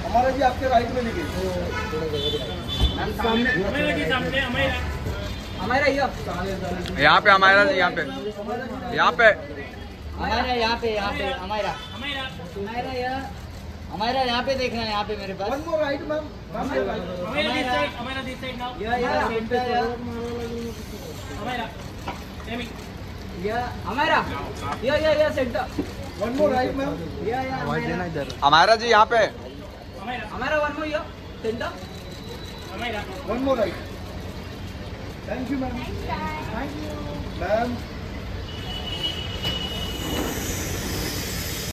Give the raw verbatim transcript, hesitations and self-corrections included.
हमारा जी आपके राइट में लिखे हमारा यहाँ पे हमारा यहाँ पे यहाँ पे हमारा यहाँ पे यहाँ पे हमारा हमारा यहाँ हमारा यहाँ पे देखना है यहाँ पे मेरे पास वन मोर राइट मैम हमारा हमारा या या या centre one more right ma'am या या हमारा जी यहाँ पे हमारा वन मोर या centre one more right thank you ma'am thank you ma'am